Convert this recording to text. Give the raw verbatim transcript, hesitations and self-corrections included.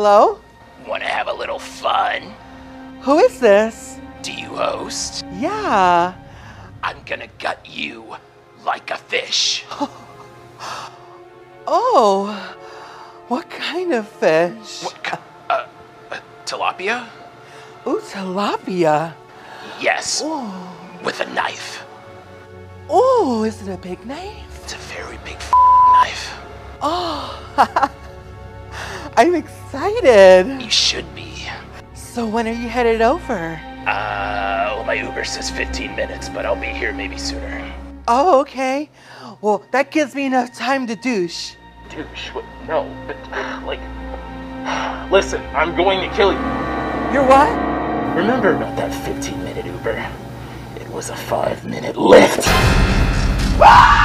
Hello? Wanna have a little fun? Who is this? Do you host? Yeah. I'm gonna gut you like a fish. Oh, what kind of fish? What, uh, uh, tilapia? Ooh, tilapia. Yes, Ooh. with a knife. Ooh, is it a big knife? It's a very big knife. Oh, I'm excited. You should be. So when are you headed over? Uh, well, my Uber says fifteen minutes, but I'll be here maybe sooner. Oh, okay. Well, that gives me enough time to douche. Douche? What? No, but, like... Listen, I'm going to kill you. You're what? Remember about that fifteen minute Uber? It was a five minute lift.